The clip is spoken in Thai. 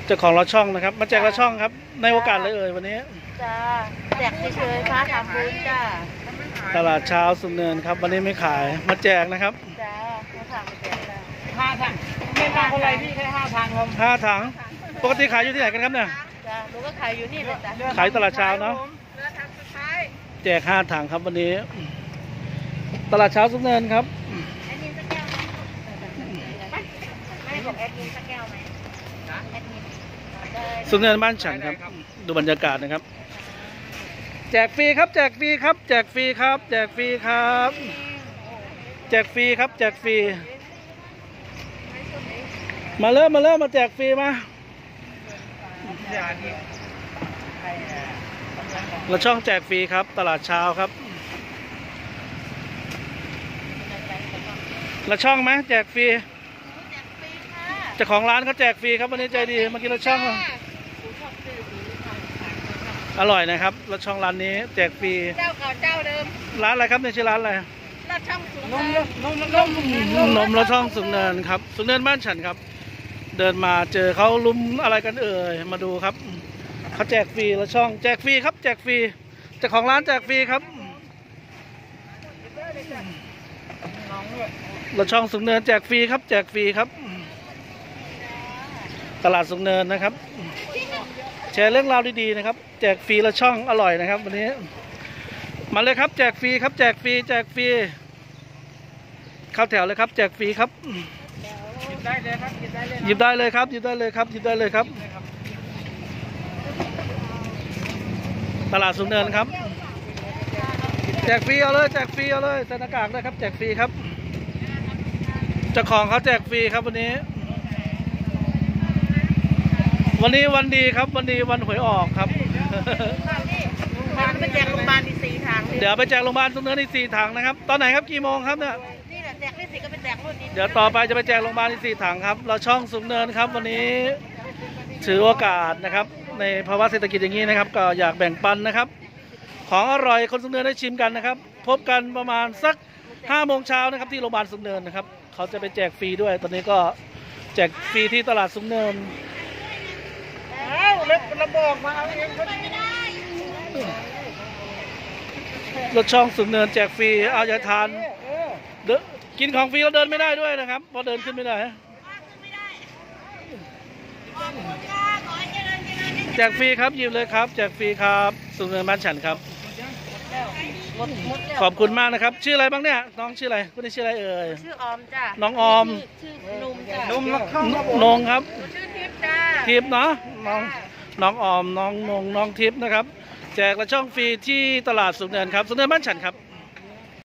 เจ้าของเราช่องนะครับมาแจกเราช่องครับในโอกาสเลยวันนี้จ้าแจกเฉยๆค่ะทำบุญจ้าตลาดเช้าสุนเนินครับวันนี้ไม่ขายมาแจกนะครับจ้ามาถามมาแจกจ้า 5 ถังไม่ทางคนไรพี่แค่5 ถังครับ 5 ถังปกติขายอยู่ที่ไหนกันครับเนี่ยจ้าหนูก็ขายอยู่นี่เลยจ้าขายตลาดเช้าเนาะแจก5 ถังครับวันนี้ตลาดเช้าสุนเนินครับแอดมินสักแก้วไหมไม่บอกแอดมินสักแก้วไหมแอดมินสุนเนินบ้านฉันครับดูบรรยากาศนะครับแจกฟรีครับแจกฟรีครับแจกฟรีครับแจกฟรีครับแจกฟรีครับแจกฟรีมาเริ่มมาแจกฟรีมาเราช่องแจกฟรีครับตลาดเช้าครับเราช่องไหมแจกฟรีเจ้าของร้านเขาแจกฟรีครับวันนี้ใจดีเมื่อกี้เราช่องอร่อยนะครับรสช่องร้านนี้แจกฟรีเจ้าเก่าเจ้าเดิมร้านอะไรครับเนี่ยชื่อร้านอะไรรสช่องสูงนมรสช่องสูงเนินครับสูงเนินบ้านฉันครับเดินมาเจอเขาลุมอะไรกันมาดูครับเขาแจกฟรีรสช่องแจกฟรีครับแจกฟรีเจ้าของร้านแจกฟรีครับรสช่องสูงเนินแจกฟรีครับแจกฟรีครับตลาดสูงเนินนะครับแชร์เรื่องราวดีๆนะครับแจกฟรีละช่องอร่อยนะครับวันนี้มาเลยครับแจกฟรีครับแจกฟรีแจกฟรีเข้าแถวเลยครับแจกฟรีครับหยิบได้เลยครับหยิบได้เลยครับหยิบได้เลยครับหยิบได้เลยครับตลาดสูงเนินครับแจกฟรีเอาเลยแจกฟรีเอาเลยใส่หน้ากากด้วยครับแจกฟรีครับเจ้าของเขาแจกฟรีครับวันนี้วันดีครับวันดีวันหวยออกครับไปแจกโรงพยาบาลอีก4 ถังเดี๋ยวไปแจกโรงพยาบาลสุนเนินอีก4 ถังนะครับตอนไหนครับกี่โมงครับเนี่ยนี่แหละแจกได้4ก็ไปแจกรุ่นนี้เดี๋ยวต่อไปจะไปแจกโรงพยาบาลอีก4 ถังครับเราช่องสูงเนินครับวันนี้ถือโอกาสนะครับในภาวะเศรษฐกิจอย่างนี้นะครับก็อยากแบ่งปันนะครับของอร่อยคนสูงเนินได้ชิมกันนะครับพบกันประมาณสัก5 โมงเช้านะครับที่โรงพยาบาลสูงเนินนะครับเขาจะไปแจกฟรีด้วยตอนนี้ก็แจกฟรีที่ตลาดสูงเนินเล็กระบอกมาเอาเองรถช่องสูงเนินแจกฟรีเอาอย่าทานกินของฟรีแล้วเดินไม่ได้ด้วยนะครับเพราะเดินขึ้นไม่ได้แจกฟรีครับหยิบเลยครับแจกฟรีครับสูงเนินบ้านฉันครับขอบคุณมากนะครับชื่ออะไรบ้างเนี่ยน้องชื่ออะไรคุณนี่ชื่ออะไรชื่อออมจ้ะน้องออมชื่อนุ่มจ้ะนงครับชื่อทิพย์จ้ะทิพย์เนาะน้องออมน้องนงน้องทิพย์นะครับแจกละช่องฟรีที่ตลาดสูงเนินครับสูงเนินบ้านฉันครับ